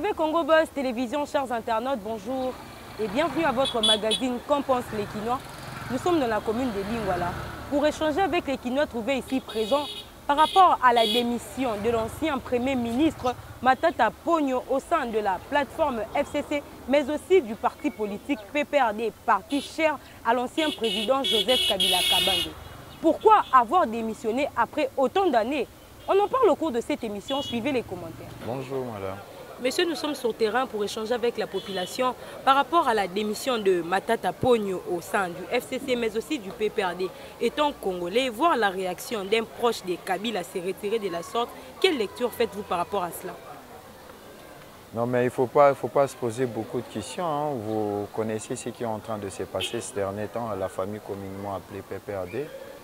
TV Congo Buzz Télévision, chers internautes, bonjour et bienvenue à votre magazine Qu'en pensent les Quinois. Nous sommes dans la commune de Lingwala pour échanger avec les Quinois trouvés ici présents par rapport à la démission de l'ancien Premier ministre Matata Ponyo au sein de la plateforme FCC, mais aussi du parti politique PPRD, parti cher à l'ancien président Joseph Kabila Kabange. Pourquoi avoir démissionné après autant d'années? On en parle au cours de cette émission, suivez les commentaires. Bonjour madame. Monsieur, nous sommes sur terrain pour échanger avec la population par rapport à la démission de Matata Ponyo au sein du FCC, mais aussi du PPRD. Étant congolais, voir la réaction d'un proche des Kabila s'est retiré de la sorte, quelle lecture faites-vous par rapport à cela? Non mais il faut pas se poser beaucoup de questions. Hein. Vous connaissez ce qui est en train de se passer ces derniers temps à la famille communément appelée PPRD.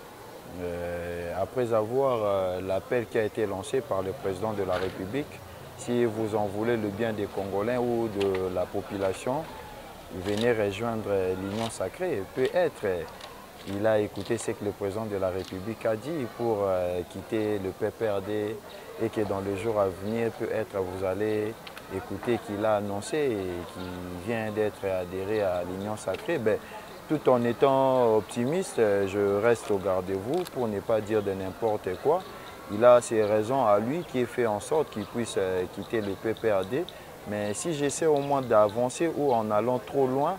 Après avoir l'appel qui a été lancé par le président de la République, si vous en voulez le bien des Congolais ou de la population, venez rejoindre l'Union Sacrée. Peut-être il a écouté ce que le président de la République a dit pour quitter le PPRD et que dans le jour à venir, peut-être vous allez écouter qu'il a annoncé et qu'il vient d'être adhéré à l'Union Sacrée. Ben, tout en étant optimiste, je reste au garde-vous pour ne pas dire de n'importe quoi. Il a ses raisons à lui qui fait en sorte qu'il puisse quitter le PPRD. Mais si j'essaie au moins d'avancer ou en allant trop loin,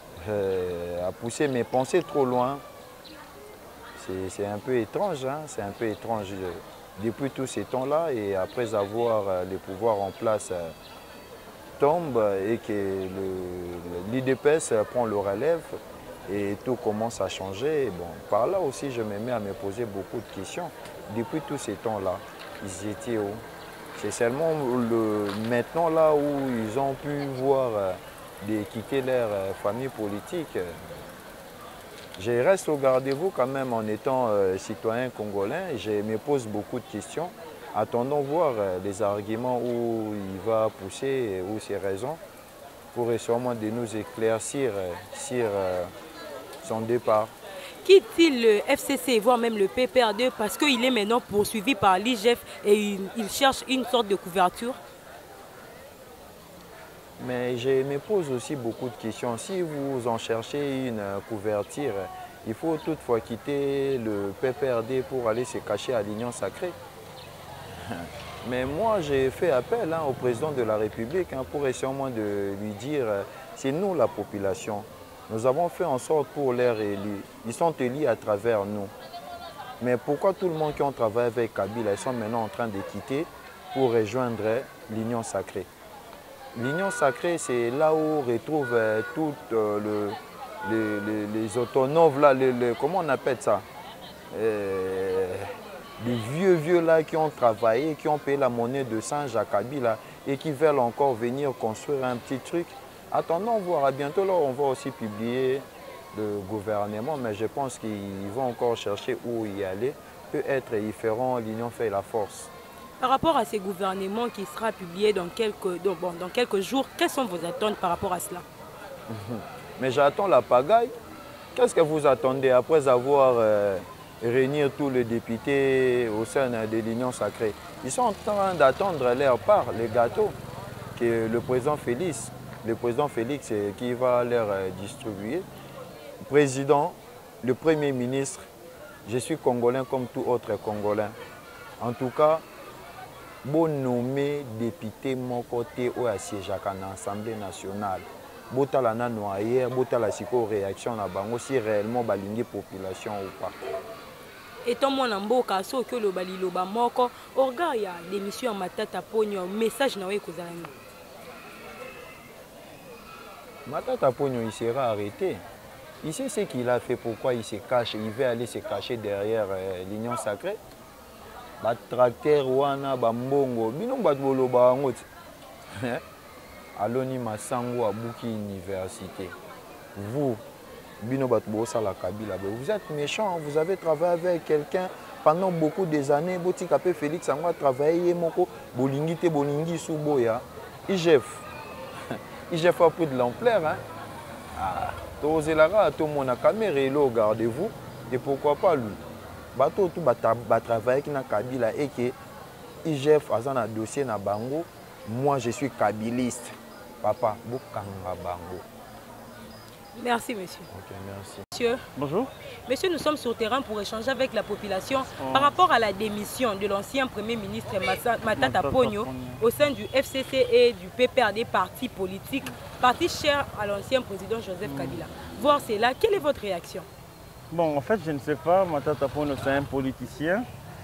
à pousser mes pensées trop loin, c'est un peu étrange. Hein? C'est un peu étrange. Depuis tous ces temps-là et après avoir les pouvoirs en place tombe et que l'IDPS prend le relève et tout commence à changer. Bon, par là aussi, je me mets à me poser beaucoup de questions. Depuis tous ces temps-là, ils étaient où? C'est seulement maintenant là où ils ont pu voir de quitter leur famille politique. Je reste au garde-vous quand même en étant citoyen congolais. Je me pose beaucoup de questions. Attendons voir les arguments où il va pousser, où ses raisons, pour sûrement de nous éclaircir sur son départ. Quitte-t-il le FCC, voire même le PPRD, parce qu'il est maintenant poursuivi par l'IGF et il cherche une sorte de couverture? Mais je me pose aussi beaucoup de questions. Si vous en cherchez une couverture, il faut toutefois quitter le PPRD pour aller se cacher à l'Union Sacrée. Mais moi, j'ai fait appel au président de la République pour essayer au moins de lui dire, c'est nous la population. Nous avons fait en sorte pour les élus. Ils sont élus à travers nous. Mais pourquoi tout le monde qui ont travaillé avec Kabila, ils sont maintenant en train de quitter pour rejoindre l'Union Sacrée? L'Union Sacrée, c'est là où on retrouve toutes les autonomes, là, comment on appelle ça? Les vieux là qui ont travaillé, qui ont payé la monnaie de singe à Kabila et qui veulent encore venir construire un petit truc. Attendons voir, à bientôt là on va aussi publier le gouvernement, mais je pense qu'ils vont encore chercher où y aller. Peut-être ils feront l'union fait la force. Par rapport à ces gouvernements qui sera publié dans quelques jours, quelles sont vos attentes par rapport à cela? Mais j'attends la pagaille. Qu'est-ce que vous attendez après avoir réuni tous les députés au sein de l'Union Sacrée? Ils sont en train d'attendre leur part, les gâteaux, que le président Félix qui va leur distribuer. Président, le Premier ministre, je suis Congolais comme tout autre Congolais. En tout cas, bon nommé député mon côté au siège à l'Assemblée nationale. Botala na noyer, botala siko réaction na bango si réellement balingi population ou pas. Étant mon amboka, so que le baliloba moko, orga ya démission Matata Ponyo, message na we kozalani. Matata Ponyo, il sera arrêté. Il sait ce qu'il a fait, pourquoi il se cache. Il veut aller se cacher derrière l'Union Sacrée. Ba tracteur wana ba mbongo, bino ba boloba ngot. Aloni Masango à Bouki Université. Vous, bino ba la Kabila, vous êtes méchant, vous avez travaillé avec quelqu'un pendant beaucoup des années. Boti Kapé Félix a travaillé moko bolingi te bolingi suboya. IGF. IGF a pris de l'ampleur hein. Ah, Tozelara, tout le monde a caméra et l'eau, gardez-vous. Et pourquoi pas lui? Bateau tout travailler avec Kabila et que IGF a un dossier na bango moi je suis kabiliste. Papa, bokanga bango. Merci, monsieur. Ok, merci. Monsieur. Bonjour. Monsieur, nous sommes sur terrain pour échanger avec la population par rapport à la démission de l'ancien Premier ministre Matata Ponyo au sein du FCC et du PPRD, parti politique, parti cher à l'ancien président Joseph Kabila. Voir cela, quelle est votre réaction? Bon, en fait, je ne sais pas. Matata Ponyo, c'est un politicien.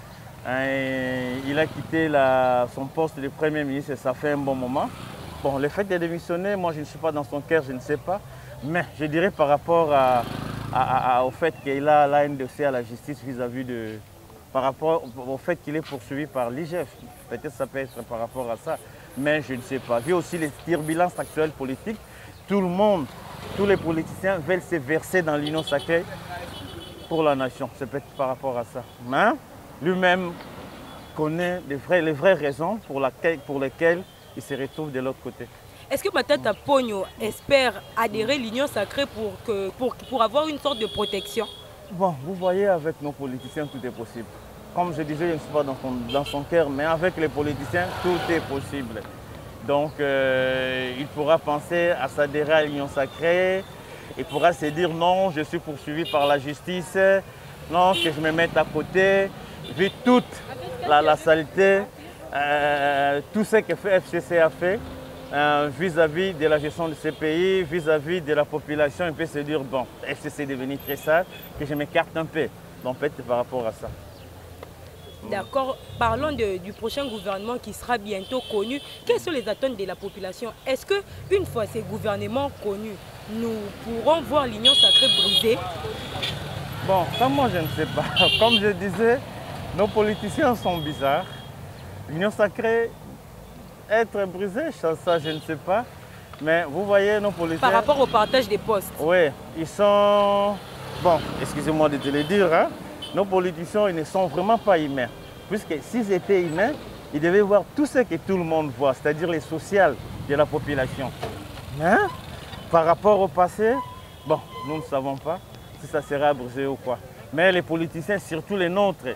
Il a quitté son poste de Premier ministre et ça fait un bon moment. Bon, le fait de démissionner, moi, je ne suis pas dans son cœur, je ne sais pas. Mais je dirais par rapport au fait qu'il a un dossier à la justice vis-à-vis de... Par rapport au fait qu'il est poursuivi par l'IGF. Peut-être ça peut être par rapport à ça, mais je ne sais pas. Vu aussi les turbulences actuelles politiques, tout le monde, tous les politiciens veulent se verser dans l'union sacrée pour la nation. C'est peut-être par rapport à ça. Mais lui-même connaît les vraies raisons pour lesquelles il se retrouve de l'autre côté. Est-ce que Matata Ponyo espère adhérer à l'union sacrée pour avoir une sorte de protection? Bon, vous voyez, avec nos politiciens, tout est possible. Comme je disais, je ne suis pas dans son cœur, mais avec les politiciens, tout est possible. Donc, il pourra penser à s'adhérer à l'union sacrée. Il pourra se dire non, je suis poursuivi par la justice, non, que je me mette à côté. Vu toute la saleté, tout ce que FCC a fait, vis-à-vis de la gestion de ce pays, vis-à-vis de la population, il peut se dire, bon, FCC est devenu très sale, que je m'écarte un peu. Donc peut-être par rapport à ça. D'accord. Parlons du prochain gouvernement qui sera bientôt connu. Quelles sont les attentes de la population? Est-ce qu'une fois ces gouvernements connus, nous pourrons voir l'union sacrée brisée? Bon, ça moi je ne sais pas. Comme je disais, nos politiciens sont bizarres. L'union sacrée... Être brisé, ça je ne sais pas. Mais vous voyez nos politiciens... Par rapport au partage des postes. Oui, ils sont... Bon, excusez-moi de te le dire, hein, nos politiciens, ils ne sont vraiment pas humains. Puisque s'ils étaient humains, ils devaient voir tout ce que tout le monde voit, c'est-à-dire les sociales de la population. Mais par rapport au passé, bon, nous ne savons pas si ça sera brisé ou quoi. Mais les politiciens, surtout les nôtres,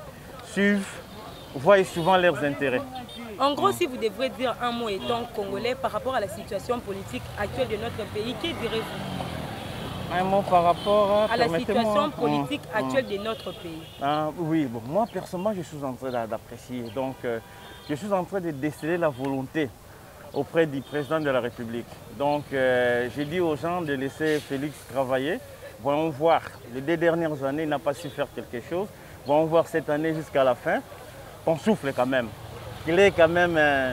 voient souvent leurs intérêts. En gros, si vous devrez dire un mot étant congolais par rapport à la situation politique actuelle de notre pays, que direz-vous? Un mot par rapport à la situation politique actuelle de notre pays. Oui, bon, moi personnellement, je suis en train d'apprécier. Donc, je suis en train de déceler la volonté auprès du président de la République. Donc, j'ai dit aux gens de laisser Félix travailler. Voyons voir. Les 2 dernières années, il n'a pas su faire quelque chose. Voyons voir cette année jusqu'à la fin. On souffle quand même. Il y a quand même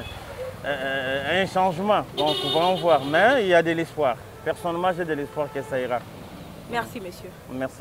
un changement, donc on va en voir, mais il y a de l'espoir. Personnellement, j'ai de l'espoir que ça ira. Merci, monsieur. Merci.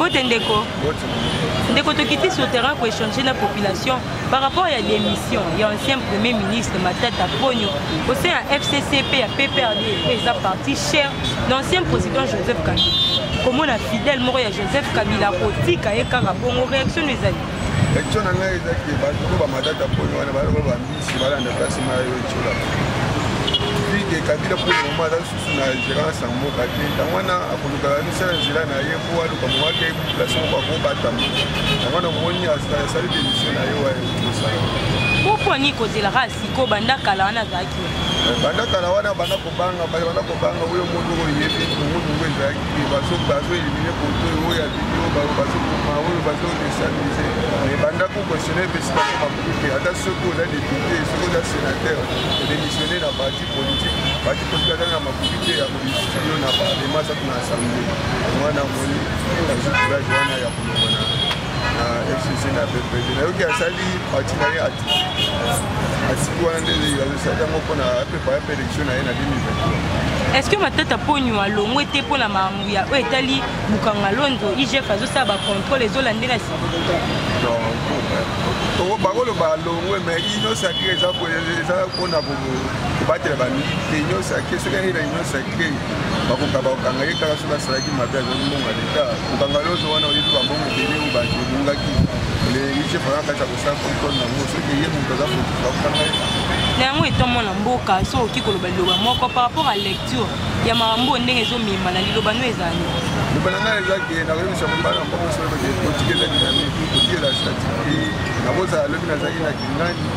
Ndeko Tokiti sur le terrain pour échanger la population par rapport à la démission. Il y a l'ancien Premier ministre Matata Ponyo au sein de FCCP, à PPRD et sa partie chère, l'ancien président Joseph Kabila. Comment la fidèle mort de Joseph Kabila Kotika et Karabongo réaction des amis? Réaction na ngai ezaki bato ba Matata Ponyo wana ba ba mbisi balanda place ma yo chola. Puis que Kabila pour le moment dans sous na gérance en mboka te tangwana akoluka misala nzela na ye ko aluka mwake place ko ko batama. Tangwana moni asali démission na yo wa yo. Pourquoi ni kozela rasiko banda kala wana zaki? Banda kala wana banda kobanga uyo mundu ko yefi mundu ngwezaki bazo eliminer ko to ya video bazo kuma uyo bazo desaniser. Mais banda ko questionner parce que ata soko la député soko la sénateur démissionner na parti politique na makubite ya politique na parlement ça na assemblée. Mwana moni la journée joana ya kulomona na FCC na PPD na yoki asali parti na ye atiku wana ndele azosala moko na préparer élection na ye na 2023. Est-ce que Matata Ponyo a longo été pour la mambu ya o etali bukanga londo IGF azosala ba contrôle ezolandela si? Non, to bakolo ba longo mais ino sacré ça pour na battre ba milité ino sacré ce qu'il y a ino sacré bakoka bakanga ye kala soka salaki mabe azomonga leta bukanga londo wana oyebi ba mbongo bele u ba ngaki le IGF aka ta kosa contrôle na mo ce que ye muto za bakanga nango etomona mboka so okikoloba liloba moko par rapport à lecture ya makambo ndenge ezomema na liloba no ezali liloba nanga ezaki nakoyebisa mobala mbongo solo otikela dynamique otikela statique nakozala lobi nazalaki na kingani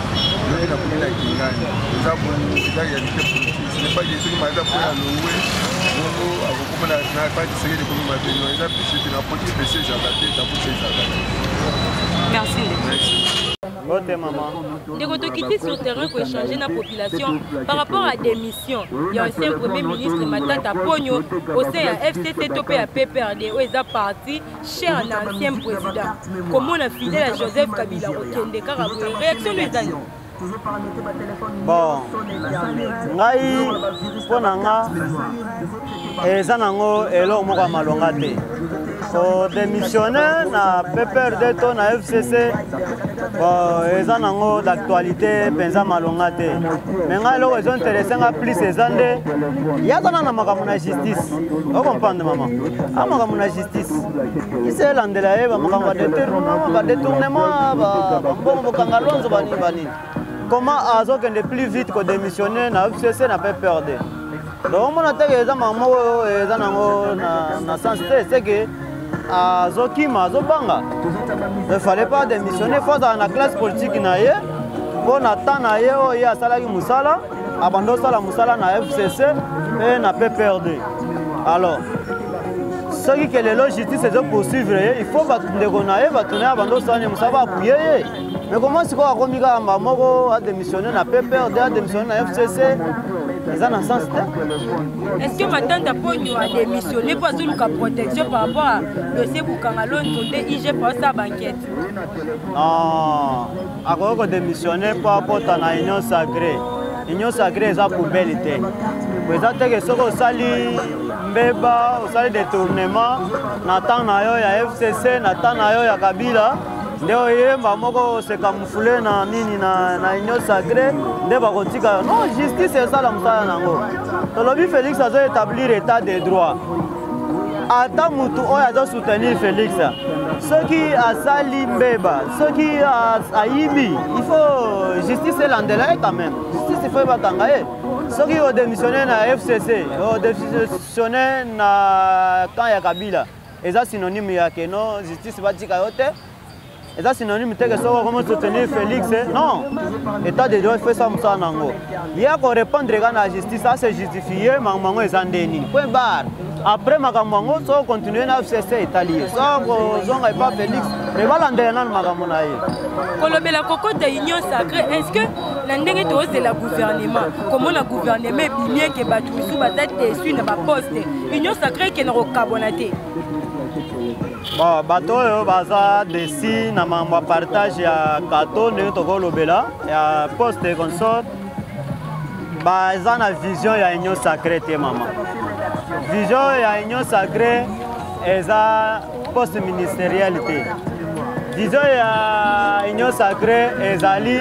donc na komi na kingani eza eza réalité politique ce n'est pas que soki maza mpo ya lowe bongo akokoma na patiseke de komi mabe non eza pese te na poti pese ezaka te taposa ezaka te. Merci. Bote maman. Ndeko tokiti sur terrain pour échanger na population par rapport à des missions. Il y a aussi un premier ministre Matata Ponyo au sein de FCC topé à PPRD où ils ont parti cher un ancien président. Comment on a fidèle à Joseph Kabila Okende Karaboué. Réaction les amis. Bon, ngai pona nga eza nango elo moko malonga te. Ko démissionner na PPRD to na FCC eza nango d'actualité penza malonga te. Mais ngai lo ezo intéressé nga plus ezande yaza na makambo na justice. O comprendre maman. A makambo na justice. Ise landela ye ba makambo ba détournement ba mbongo kangalonzo bani. Comment azokende plus vite que démissionner na FCC na PPRD. Donc mon attaque eza maman eza nango na sens te c'est que azokima azobanga. Il fallait pas démissionner faut dans la classe politique na ye pour attendre na ye o ya salaki musala abando sala musala na FCC et na PPRD. Alors ce qui est le justice c'est de poursuivre il faut battre na ye batuna abando sala musala appuyer. Mais comment est-ce qu'on a commis à démissionner na PPRD, à démissionner na FCC? Ils ont un sens. Est-ce que Matata Ponyo a démissionné pour la protection par rapport à dossier Boukangalon côté IG pour sa banquette? Non, a démissionné pour apporter à l'Union sacrée. L'Union sacrée est à poubelle. Vous avez que ce que sali mbeba, vous sali détournement, Nathan Nayo ya FCC, Nathan Nayo ya Kabila. Ndeo yemba moko se camoufler na nini na union sacrée nde bakotika non justice eza la musala nango tolobi Félix azo établir état de droit ata mutu oyo azo soutenir Félix soki asali mbeba soki ayibi il faut justice elandela ye quand même justice il faut batanga ye soki o démissionner na FCC o démissionner na camp ya Kabila eza synonyme ya que non justice batika yo te. Et ça synonyme de que ça comment soutenir Félix non état de droit fait ça musa nango il y a qu'on répondre à la justice ça c'est justifié mango ezandeni point barre après makambo so continuer na FCC italien ça zonga pas Félix mais balandela na makambo na ye kolobela kokota union sacrée est-ce que la ndenge to c'est la gouvernement comment la gouvernement bien que batusu bazate déçu na ba poste union sacrée qui na rokabonaté. Bon, bateau baza desi na mamba partage ya kato ndenge tokolobela ya poste consort baza na vision ya union sacrée te mama vision ya union sacrée eza poste ministériel te vision ya union sacrée ezali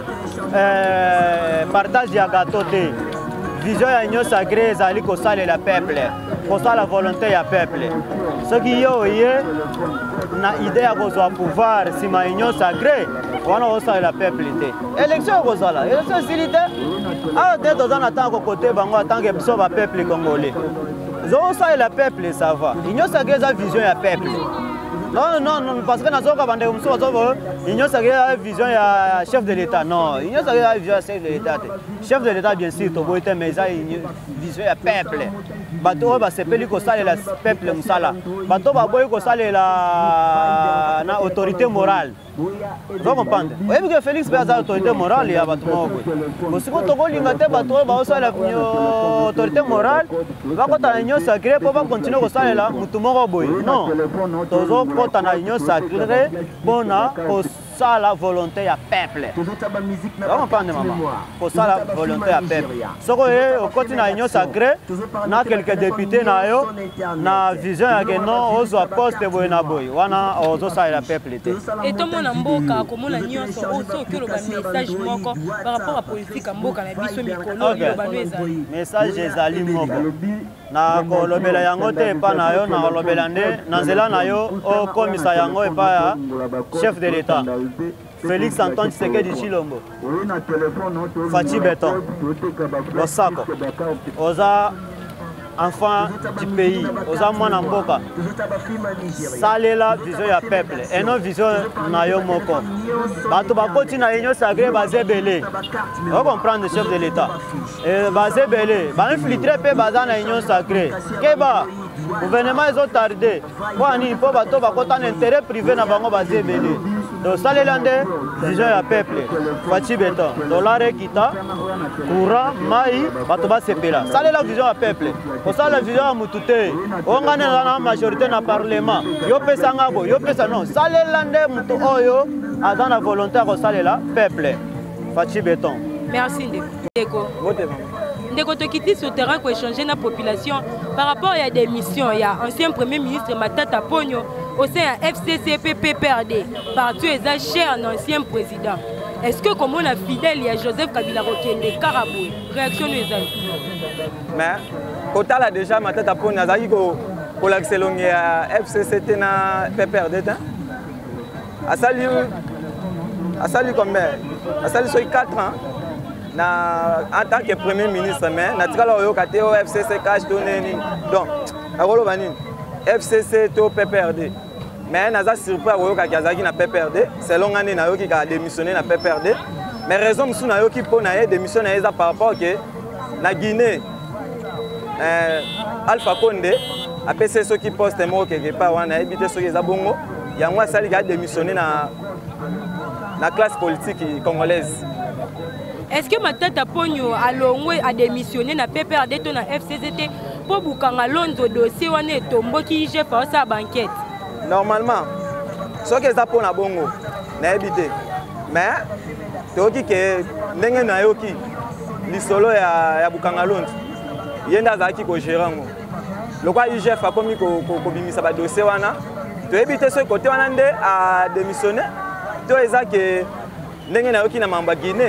partage ya gato te vision ya union sacrée ezali kosalela peuple kosala volonté ya peuple soki yo ye na idée ya kozwa pouvoir sima union sacrée wana kosalela peuple te élection kozala élection esili te awa te toza na ntango kote bango atanke biso bapeuple congolais zokosalela peuple ça va union sacrée eza vision ya peuple non parce que nazoka bandeko mosusu bazovo union sacrée eza vision ya chef de l'état non union sacrée eza vision ya chef de l'état te chef de l'état bien sûr toboyi te mais eza vision ya peuple bato oyo basepeli kosalela peuple mosala bato baboyi kosalela na autorité morale zo comprendre oyebi ke Félix mpe aza autorité morale ya bato moko boye bosiko tokolinga te bato oyo baosalela autorité morale bakota na union sacrée mpo bakontinue kosalela motu moko boye non tozokota na union sacrée mpona kosala volonté ya peuple zo comprendre mama kosala volonté ya peuple soko oye okoti na union sacrée na quelques députés na yo na vision ya ke non ozwa poste boye na boye wana ozosalela peuple te na mboka komona nyonso soki oloba message moko par rapport à politique ya mboka na biso mikolo oloba no ezali message ezali moko na kolobela yango te epa na yo na kolobela nde na nzela na yo okomisa yango epa ya chef de l'état Félix Antoine Tshisekedi Tshilombo Faci Beton Losako oza enfant du pays, aux amants Namboka. Ça c'est la vision du peuple et non vision nayo moko. Bato bakoti na union sacrée basé belé. On comprend le chef de l'État. Et basé belé, ba infiltrer pe bazana na union sacrée. Keba gouvernement ils ont tardé. Kwa ni po bato bakota na intérêt privé na bango basé belé. Donc ça c'est la vision du peuple. Fati béton, dollar kita, courant, maï, bato ba sepela. Ça c'est la vision du peuple. Pour ça la vision à Mutute. On gagne la majorité dans le Parlement. Yo pesa ngabo, yo pesa non. Ça c'est l'ande mutu oyo a la volonté de ça la peuple. Fati béton. Merci Ndeko. Ndeko to quitter ce terrain pour échanger la population par rapport à des missions. Il y a ancien premier ministre Matata Ponyo au sein de FCCP-PPRD, parti est cher un ancien président. Est-ce que comme on a fidèle, il y a Joseph Kabila Rokende Karaboué? Réaction des amis. Mais, quand on a déjà Matata Ponyo, pour l'accélérer à FCCP na PPRD, à salut combien? À salut sur 4 ans. En tant que premier ministre, mais naturellement, il y a FCC cash donné. Donc, FCC to PPRD. Mais il y a surpris qu'il y a PPRD. C'est long année qui a démissionné dans PPRD. Mais raison qui pour démissionner par rapport à la Guinée, Alpha Condé, a PC ceux qui postent des mots quelque part, on a évité ceux qui ont bongo. Il y a moi qui a démissionné dans la classe politique congolaise. Est-ce que Matata Ponyo a démissionné dans PPRD ou dans FCCT pour bukanga londo dossier wana etombo ki chef a sa banquette? Normalement, ce que ça pour na bongo na habité. Mais toki ke ndenge na yoki lisolo ya bukanga londo. Yenda zaki ko gérango. Lokwa IGF a komi ko bimisa ba dossier wana. To habité ce côté wana nde a démissionné. To ezake ndenge na yoki na mamba Guinée.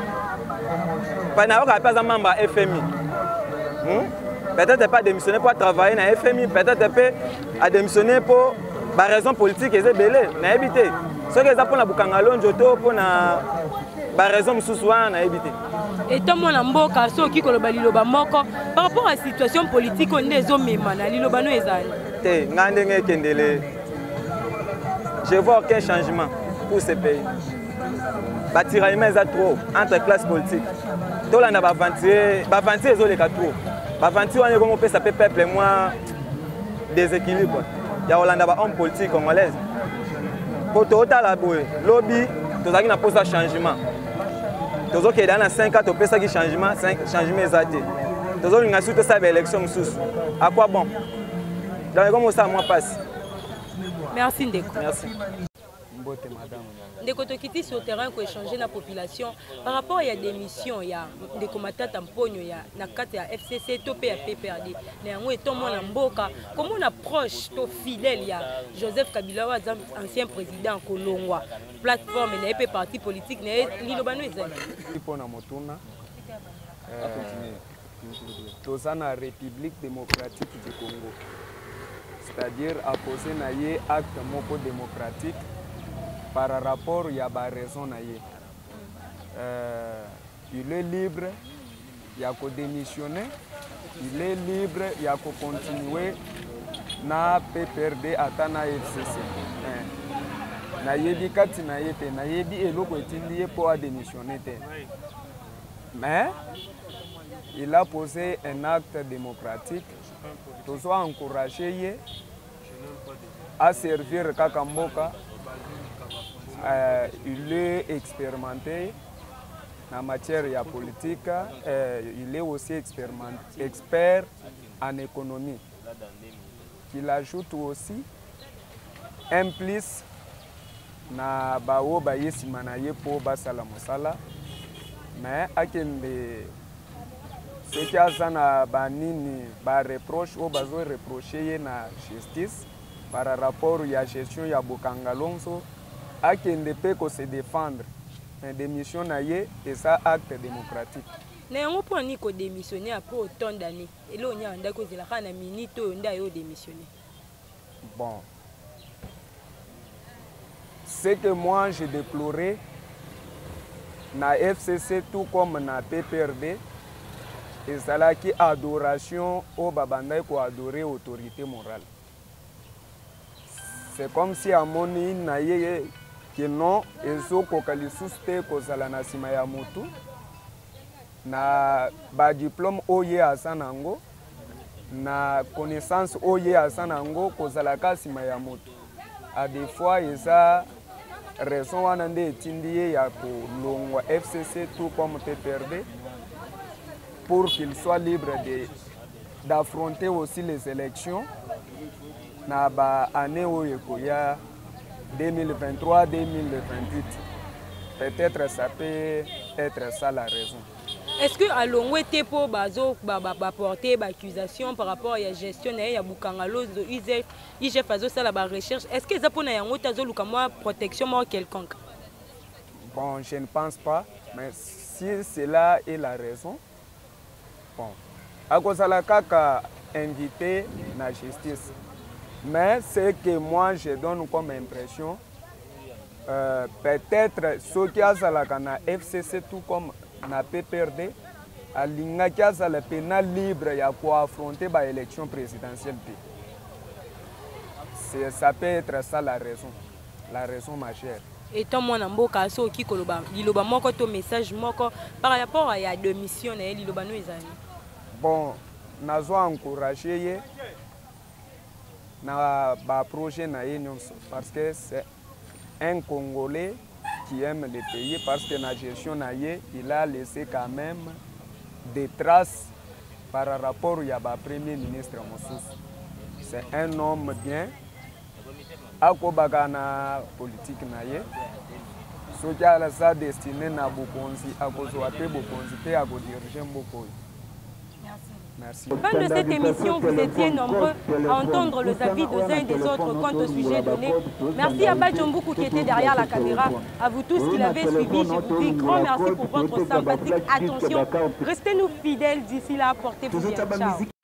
Pas membre à FMI. Peut-être pas démissionner pour travailler dans FMI, peut-être pas démissionner pour des raisons politiques et belé, na éviter. Ce que ça pour la Bukangalo Njoto pour na des raisons soussoua na éviter. Et tant mon amboka so ki koloba liloba moko par rapport à la situation politique on est zo mema na liloba no ezali. Te ngandenge kendele. Je vois aucun changement pour ce pays. Batiraïma est trop entre classes politiques. Tout le monde va avancer les quatre tours. Avancer on est comme on peut s'appeler peuple moins déséquilibre. Il y a Hollande un homme politique congolaise. Pour tout la boue, lobby, tout ça qui n'a pas de changement. Tout ça qui est dans 5 ans, tout ça qui changement exact. Tout ça qui a surtout ça élection sous. À quoi bon? Donc comment ça moi passe? Merci Ndeko. Merci. Ndeko to quitter sur le terrain pour échanger la population par rapport à des missions, il y a des Matata Ponyo, il y a na kati ya FCC topé à PPRD. Néanmoins étant mon mboka, comment on approche to fidèle il y a Joseph Kabila ancien président Kolongwa, plateforme et les partis politiques né lilobano ezali. Pour na motuna tozana République démocratique du Congo. C'est-à-dire à poser naie acte moko démocratique par rapport il y a ba raison naie. Il est libre, il y a qu'à démissionner, il est libre, il y a qu'à continuer na PPRD atana FCC. Na yebi kati na yete na yebi eloko etindi pour démissionner. Mais il a posé un acte démocratique. Tout soit encouragé à servir Kakamboka. Il est expérimenté en matière de politique. Il est aussi expert en économie. Il ajoute aussi un plus na bao baye simanaye pour basala mosala. Mais akende ce qui a zana banini ba reproche ou bazo reprocher na justice par rapport à la gestion ya Bokangalonso akende pe ko se défendre une démission naie et ça acte démocratique. Néanmoins pour ni ko démissionner après autant d'années et là on y a ndako zela kana minute nda yo démissionner. Bon. C'est que moi j'ai déploré na FCC tout comme na PPRD ezalaki adoration oyo babandaki koadore autorité morale. C'est comme si amoni na ye ke non ezokoka lisusu te kozala na nsima ya motu na badiplôme oyo ye aza nango na connaissance oyo ye aza nango kozalaka nsima ya motu. A des fois eza raison wana nde etindi ye ya kolongwa FCC tout comme PPRD pour qu'il soit libre d'affronter aussi les élections na ba année oyo ekoya 2023-2028. Peut-être ça peut être ça la raison. Est-ce que à Longwe Tepo bazo porter accusation par rapport à la gestion ya Bukangalo IGF fazo ça la recherche, est-ce que ça pour na yango tazo lukamwa protection moi quelconque? Bon, je ne pense pas, mais si cela est la raison, bon, à cause de la kaka invité la justice. Mais ce que moi je donne comme impression, peut-être ceux qui ont la FCC tout comme na PPRD, à l'ingaki a le pénal libre pour affronter l'élection présidentielle. Ça peut être ça la raison majeure. Et tant mon amboka so ki koloba liloba moko to message moko par rapport à la démission na liloba no ezali. Bon, nazo encourager ye na ba projet na ye parce que c'est un Congolais qui aime le pays parce que la gestion na ye il a laissé quand même des traces par rapport à premier ministre Mosusu. C'est un homme bien. Akobaka na politique na ye. Soki ala sa destiné na bokonzi akozwa te bokonzi te akodiriger mboko. Merci. Fin de cette émission, vous étiez nombreux à entendre les avis des uns et des autres quant au sujet donné. Merci à Badjombuku qui était derrière la caméra, à vous tous qui l'avez suivi. Je vous dis grand merci pour votre sympathique attention. Restez-nous fidèles d'ici là, portez-vous bien. Ciao.